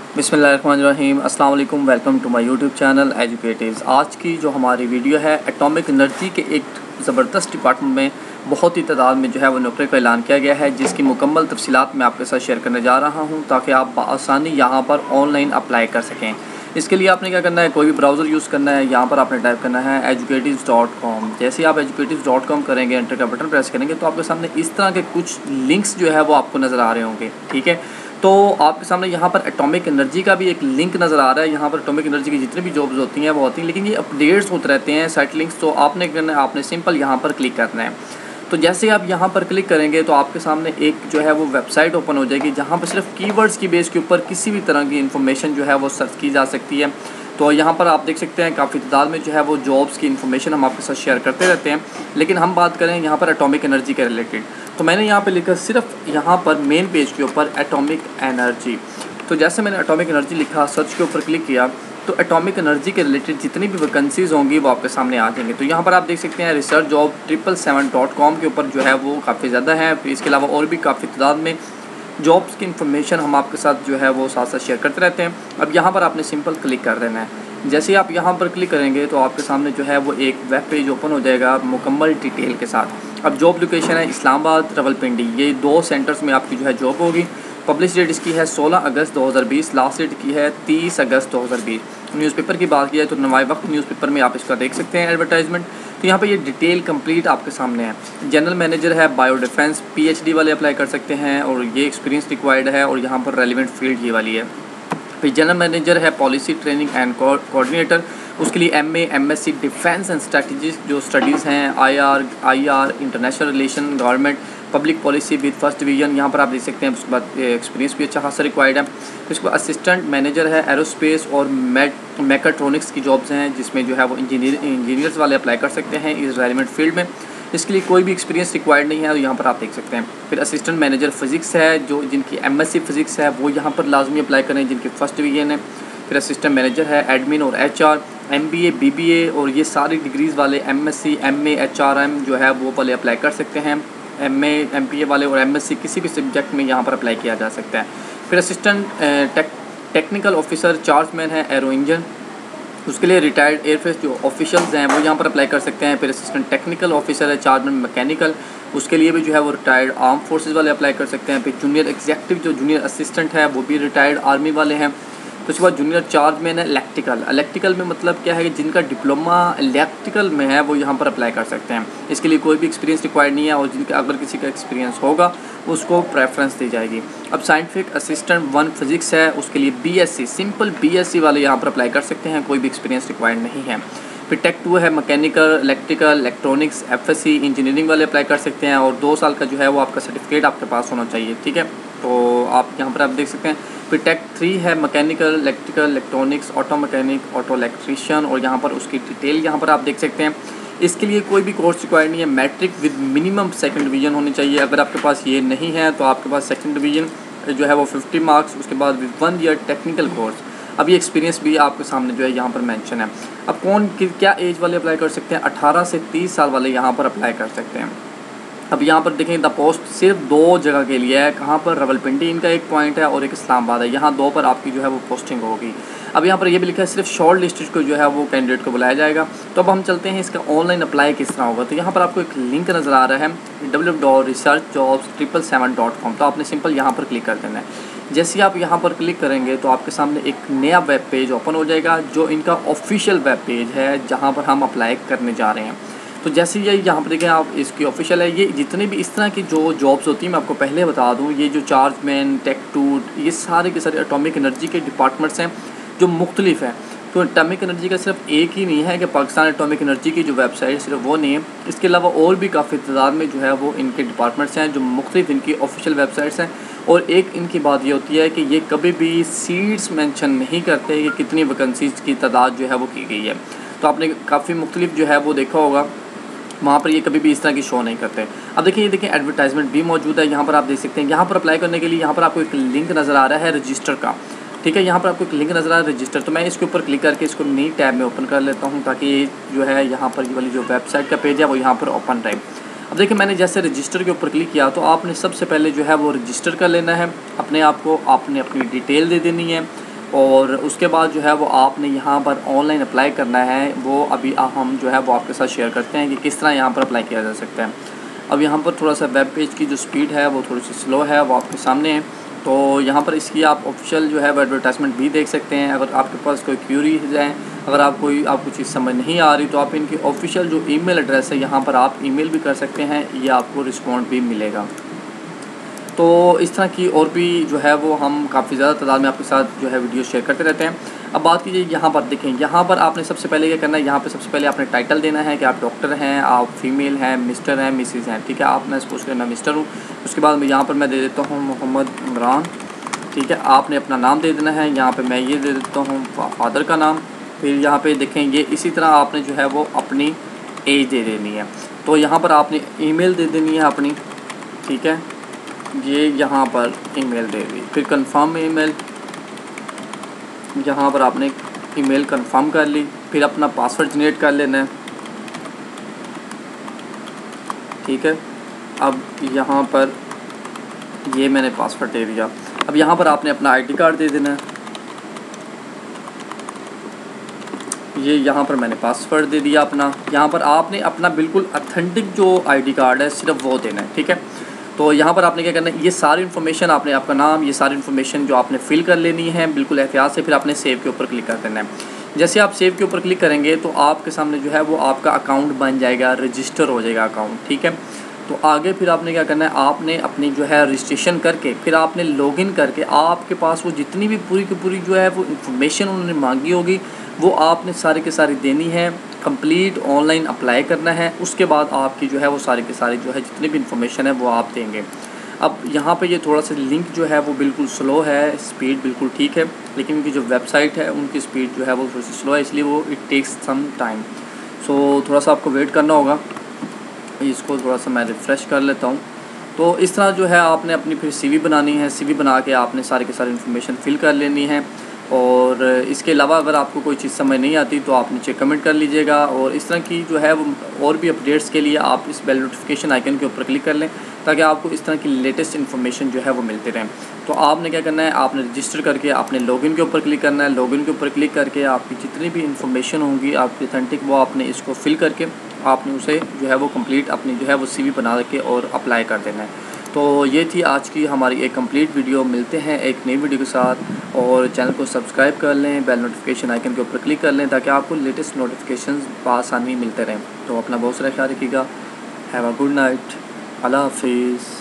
बिस्मिल्लाहिर्रहमानिर्रहीम। अस्सलाम वालेकुम। Welcome to my YouTube channel Educatives. आज की जो हमारी वीडियो है एटॉमिक एनर्जी के एक ज़बरदस्त डिपार्टमेंट में बहुत ही तादाद में जो है वो नौकरी का ऐलान किया गया है, जिसकी मुकम्मल तफसीलात मैं आपके साथ शेयर करने जा रहा हूं ताकि आप बआसानी यहां पर ऑनलाइन अप्लाई कर सकें। इसके लिए आपने क्या करना है, कोई भी ब्राउज़र यूज़ करना है। यहाँ पर आपने टाइप करना है educatives.com। जैसे आप educatives.com करेंगे, एंटर का बटन प्रेस करेंगे तो आपके सामने इस तरह के कुछ लिंक्स जो है वो आपको नज़र आ रहे होंगे। ठीक है, तो आपके सामने यहाँ पर एटॉमिक एनर्जी का भी एक लिंक नज़र आ रहा है। यहाँ पर एटॉमिक एनर्जी की जितनी भी जॉब्स होती हैं वो होती हैं, लेकिन ये अपडेट्स होते रहते हैं साइट लिंक्स। तो आपने करना है, आपने सिंपल यहाँ पर क्लिक करना है। तो जैसे आप यहाँ पर क्लिक करेंगे तो आपके सामने एक जो है वो वेबसाइट ओपन हो जाएगी, जहाँ पर सिर्फ कीवर्ड्स की बेस के ऊपर किसी भी तरह की इन्फॉर्मेशन जो है वो सर्च की जा सकती है। तो यहाँ पर आप देख सकते हैं काफ़ी तादाद में जो है वो जॉब्स की इन्फॉर्मेशन हम आपके साथ शेयर करते रहते हैं, लेकिन हम बात करें यहाँ पर एटॉमिक एनर्जी के रिलेटेड। तो मैंने यहाँ पे लिखा सिर्फ यहाँ पर मेन पेज के ऊपर एटॉमिक एनर्जी। तो जैसे मैंने एटॉमिक एनर्जी लिखा, सर्च के ऊपर क्लिक किया, तो एटॉमिक एनर्जी के रिलेटेड जितनी भी वैकेंसीज़ होंगी वो आपके सामने आ जाएंगे। तो यहाँ पर आप देख सकते हैं रिसर्च जॉब 777.com के ऊपर जो है वो काफ़ी ज़्यादा है। फिर इसके अलावा और भी काफ़ी तादाद में जॉब्स की इन्फॉर्मेशन हम आपके साथ जो है वो साथ साथ शेयर करते रहते हैं। अब यहाँ पर आपने सिंपल क्लिक कर देना है। जैसे ही आप यहाँ पर क्लिक करेंगे तो आपके सामने जो है वो एक वेब पेज ओपन हो जाएगा मुकम्मल डिटेल के साथ। अब जॉब लोकेशन है इस्लामाबाद, रावलपिंडी, ये 2 सेंटर्स में आपकी जो है जॉब होगी। पब्लिश डेट इसकी है 16 अगस्त 2020, लास्ट डेट की है 30 अगस्त 2020। न्यूज़पेपर की बात की जाए तो नवाए वक्त न्यूज़पेपर में आप इसका देख सकते हैं एडवर्टाइजमेंट। तो यहाँ पे ये डिटेल कंप्लीट आपके सामने है। जनरल मैनेजर है बायो डिफेंस, PhD वाले अप्लाई कर सकते हैं और ये एक्सपीरियंस रिक्वायर्ड है, और यहाँ पर रेलिवेंट फील्ड ये वाली है। फिर जनरल मैनेजर है पॉलिसी ट्रेनिंग एंड कोऑर्डिनेटर, उसके लिए MA MSc defence and strategy जो स्टडीज़ हैं, IR international relation, government public policy with first division, यहाँ पर आप देख सकते हैं। उसके बाद एक्सपीरियंस भी अच्छा खासा रिक्वायर्ड है। उसके बाद असिस्टेंट मैनेजर है एरोस्पेस और मैकाट्रॉनिक्स की जॉब्स हैं, जिसमें जो है वो इंजीनियर्स वाले अप्लाई कर सकते हैं इस रेलिवेंट फील्ड में। इसके लिए कोई भी एक्सपीरियंस रिक्वायर्ड नहीं है, तो यहाँ पर आप देख सकते हैं। फिर असिस्टेंट मैनेजर फ़िज़िक्स है, जो जिनकी MSc फ़िज़िक्स है वो यहाँ पर लाजमी अप्लाई करें, जिनकी फर्स्ट डिवीजन है। फिर असिस्टेंट मैनेजर है एडमिन और HR, MBA BBA और ये सारी डिग्रीज़ वाले MSc MA HRM जो है वो वाले अप्लाई कर सकते हैं। MA MPA वाले और MSc किसी भी सब्जेक्ट में यहाँ पर अप्लाई किया जा सकता है। फिर असिस्टेंट टेक्निकल ऑफिसर चार्जमैन है एरो इंजन, उसके लिए रिटायर्ड एयरफोर्स जो ऑफिशियल्स हैं वो यहाँ पर अप्लाई कर सकते हैं। फिर असिस्टेंट टेक्निकल ऑफिसर है चार्जमैन मैकेनिकल, उसके लिए भी जो है वो रिटायर्ड आर्म फोर्सेस वाले अप्लाई कर सकते हैं। फिर जूनियर एग्जीक्यूटिव जो जूनियर असिस्टेंट है वो भी रिटायर्ड आर्मी वाले हैं। तो उसके बाद जूनियर चार्जमैन है इलेक्ट्रिकल में मतलब क्या है कि जिनका डिप्लोमा इलेक्ट्रिकल में है वो यहाँ पर अप्लाई कर सकते हैं। इसके लिए कोई भी एक्सपीरियंस रिक्वायर्ड नहीं है, और जिनका अगर किसी का एक्सपीरियंस होगा उसको प्रेफरेंस दी जाएगी। अब साइंटिफिक असिस्टेंट 1 फिजिक्स है, उसके लिए BSc सिंपल BSc वाले यहाँ पर अप्लाई कर सकते हैं, कोई भी एक्सपीरियंस रिक्वायर्ड नहीं है। फिर टेक 2 है mechanical electrical electronics FSc engineering वाले अप्लाई कर सकते हैं, और 2 साल का जो है वो आपका सर्टिफिकेट आपके पास होना चाहिए। ठीक है, तो आप यहाँ पर आप देख सकते हैं। फिर टेक 3 है mechanical electrical electronics auto mechanic auto electrician, और यहाँ पर उसकी डिटेल यहाँ पर आप देख सकते हैं। इसके लिए कोई भी कोर्स रिक्वायर्ड नहीं है, matric with minimum 2nd division होनी चाहिए। अगर आपके पास ये नहीं है तो आपके पास 2nd डिवीजन जो है वो 50 मार्क्स, उसके बाद 1 ईयर टेक्निकल कोर्स। अब ये एक्सपीरियंस भी आपके सामने जो है यहाँ पर मेंशन है। अब कौन क्या एज वाले अप्लाई कर सकते हैं, 18 से 30 साल वाले यहाँ पर अप्लाई कर सकते हैं। अब यहाँ पर देखें द पोस्ट सिर्फ 2 जगह के लिए है, कहाँ पर रावलपिंडी इनका एक पॉइंट है और एक इस्लामाबाद है, यहाँ 2 पर आपकी जो है वो पोस्टिंग होगी। अब यहाँ पर ये भी लिखा है सिर्फ शॉर्ट लिस्टेड को जो है वो कैंडिडेट को बुलाया जाएगा। तो अब हम चलते हैं इसका ऑनलाइन अप्लाई किस तरह होगा। तो यहाँ पर आपको एक लिंक नज़र आ रहा है www.researchjobs777.com। तो आपने सिंपल यहाँ पर क्लिक कर देना है। जैसे आप यहाँ पर क्लिक करेंगे तो आपके सामने एक नया वेब पेज ओपन हो जाएगा, जो इनका ऑफिशियल वेब पेज है जहाँ पर हम अप्लाई करने जा रहे हैं। तो जैसे ये यहाँ पर देखें आप, इसकी ऑफिशियल है। ये जितने भी इस तरह की जो जॉब्स होती हैं मैं आपको पहले बता दूँ, ये जो चार्जमैन टेक 2 ये सारे के सारे एटॉमिक एनर्जी के डिपार्टमेंट्स हैं जो मुख्तलिफ हैं। तो एटॉमिक एनर्जी का सिर्फ एक ही नहीं है कि पाकिस्तान एटॉमिक एनर्जी की जो वेबसाइट सिर्फ वो नहीं है, इसके अलावा और भी काफ़ी तादाद में जो है वो इनके डिपार्टमेंट्स हैं जो मुख्तलिफ इनकी ऑफिशियल वेबसाइट्स हैं। और एक इनकी बात ये होती है कि ये कभी भी सीट्स मेंशन नहीं करते कि कितनी वैकेंसीज़ की तादाद जो है वो की गई है। तो आपने काफ़ी मुख्तलिफ जो है वो देखा होगा, वहाँ पर ये कभी भी इस तरह की शो नहीं करते। अब देखिए ये देखिए एडवर्टाइजमेंट भी मौजूद है, यहाँ पर आप देख सकते हैं। यहाँ पर अप्लाई करने के लिए यहाँ पर आपको एक लिंक नज़र आ रहा है रजिस्टर का। ठीक है, यहाँ पर आपको एक लिंक नज़र आ रहा है रजिस्टर। तो मैं इसके ऊपर क्लिक करके इसको नई टैब में ओपन कर लेता हूँ, ताकि जो है यहाँ पर ये वाली जो वेबसाइट का पेज है वो यहाँ पर ओपन रहे। अब देखिए मैंने जैसे रजिस्टर के ऊपर क्लिक किया तो आपने सबसे पहले जो है वो रजिस्टर कर लेना है अपने आप को। आपने अपनी डिटेल दे देनी है, और उसके बाद जो है वो आपने यहाँ पर ऑनलाइन अप्लाई करना है। वो अभी हम जो है वो आपके साथ शेयर करते हैं कि किस तरह यहाँ पर अप्लाई किया जा सकता है। अब यहाँ पर थोड़ा सा वेब पेज की जो स्पीड है वो थोड़ी सी स्लो है, वो आपके सामने है। तो यहाँ पर इसकी आप ऑफिशियल जो है वो एडवर्टाइजमेंट भी देख सकते हैं। अगर आपके पास कोई क्यूरीज हैं, अगर आपको चीज़ समझ नहीं आ रही तो आप इनकी ऑफिशियल जो ईमेल एड्रेस है यहाँ पर आप ईमेल भी कर सकते हैं, ये आपको रिस्पॉन्ड भी मिलेगा। तो इस तरह की और भी जो है वो हम काफ़ी ज़्यादा तादाद में आपके साथ जो है वीडियो शेयर करते रहते हैं। अब बात कीजिए यहाँ पर देखें, यहाँ पर आपने सबसे पहले क्या करना है, यहाँ पे सबसे पहले आपने टाइटल देना है कि आप डॉक्टर हैं, आप फीमेल हैं, मिस्टर हैं, मिसिज़ हैं, ठीक है। आप मैं सपोज करें मैं मिस्टर हूँ। उसके बाद यहाँ पर मैं दे देता हूँ मोहम्मद इमरान, ठीक है। आपने अपना नाम दे देना है, यहाँ पर मैं ये दे देता हूँ फादर का नाम। फिर यहाँ पर देखें ये इसी तरह आपने जो है वो अपनी एज दे देनी है। तो यहाँ पर आपने ईमेल दे देनी है अपनी, ठीक है। ये यहाँ पर ईमेल दे दी, फिर कंफर्म ईमेल, यहाँ पर आपने ईमेल कंफर्म कर ली। फिर अपना पासवर्ड जनरेट कर लेना है, ठीक है। अब यहाँ पर ये मैंने पासवर्ड दे दिया। अब यहाँ पर आपने अपना आईडी कार्ड दे देना है। ये यहाँ पर मैंने पासवर्ड दे दिया अपना। यहाँ पर आपने अपना बिल्कुल ऑथेंटिक जो आईडी कार्ड है सिर्फ वो देना है, ठीक है। तो यहाँ पर आपने क्या करना है, ये सारी इन्फॉर्मेशन आपने, आपका नाम, ये सारी इन्फॉर्मेशन जो आपने फिल कर लेनी है बिल्कुल एहतियात से। फिर आपने सेव के ऊपर क्लिक कर देना है। जैसे आप सेव के ऊपर क्लिक करेंगे तो आपके सामने जो है वो आपका अकाउंट बन जाएगा, रजिस्टर हो जाएगा अकाउंट, ठीक है। तो आगे फिर आपने क्या करना है, आपने अपनी जो है रजिस्ट्रेशन करके फिर आपने लॉगिन करके आपके पास वो जितनी भी पूरी की पूरी जो है वो इन्फॉर्मेशन उन्होंने मांगी होगी वो आपने सारी की सारी देनी है। कंप्लीट ऑनलाइन अप्लाई करना है। उसके बाद आपकी जो है वो सारी की सारी जो है जितनी भी इन्फॉर्मेशन है वो आप देंगे। अब यहाँ पे ये थोड़ा सा लिंक जो है वो बिल्कुल स्लो है, स्पीड बिल्कुल ठीक है, लेकिन उनकी जो वेबसाइट है उनकी स्पीड जो है वो थोड़ी सी स्लो है, इसलिए वो it takes some time. So थोड़ा सा आपको वेट करना होगा। इसको थोड़ा सा मैं रिफ़्रेश कर लेता हूँ। तो इस तरह जो है आपने अपनी फिर CV बनानी है। CV बना के आपने सारी की सारी इन्फॉर्मेशन फिल कर लेनी है। और इसके अलावा अगर आपको कोई चीज़ समझ नहीं आती तो आप नीचे कमेंट कर लीजिएगा। और इस तरह की जो है वो और भी अपडेट्स के लिए आप इस बेल नोटिफिकेशन आइकन के ऊपर क्लिक कर लें ताकि आपको इस तरह की लेटेस्ट इन्फॉर्मेशन जो है वो मिलती रहें। तो आपने क्या करना है, आपने रजिस्टर करके आपने लॉगिन के ऊपर क्लिक करना है। लॉगिन के ऊपर क्लिक करके आपकी जितनी भी इन्फॉर्मेशन होंगी आपकी ऑथेंटिक वो आपने इसको फिल करके आपने उसे जो है वो कंप्लीट अपनी जो है वो CV बना के और अप्लाई कर देना है। तो ये थी आज की हमारी एक कंप्लीट वीडियो। मिलते हैं एक नई वीडियो के साथ। और चैनल को सब्सक्राइब कर लें, बेल नोटिफिकेशन आइकन के ऊपर क्लिक कर लें ताकि आपको लेटेस्ट नोटिफिकेशंस आसानी मिलते रहें। तो अपना बहुत सारा ख्याल रखिएगा। Have a good night. अल्लाह हाफिज़।